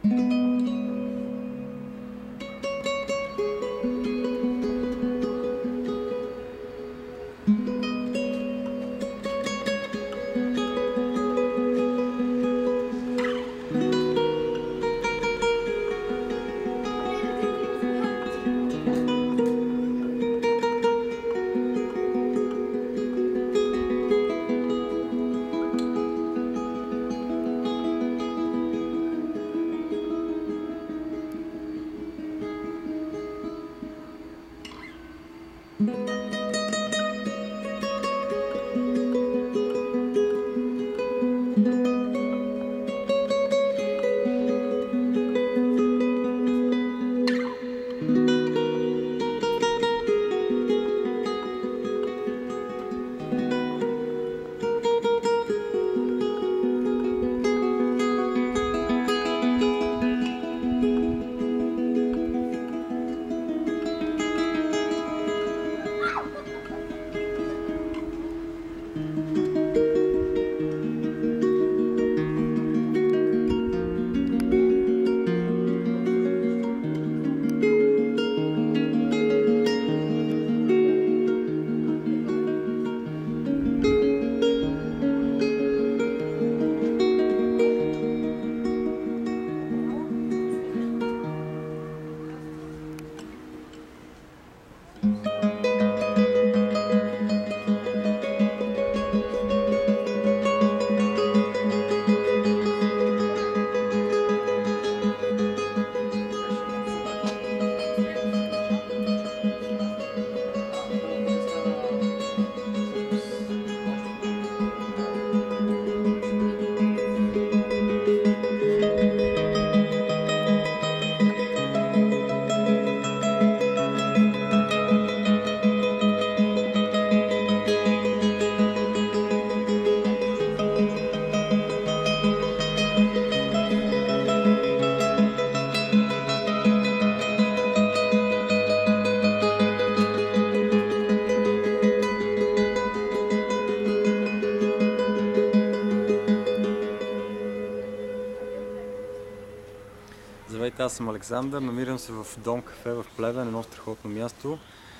Здравейте, аз съм Александър, намирам се в Дом кафе в Плевен, едно страхотно място.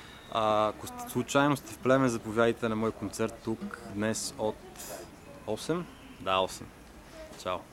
Ако случайно сте в Плевен, заповядайте на мой концерт тук днес от 8? Да, 8. Чао!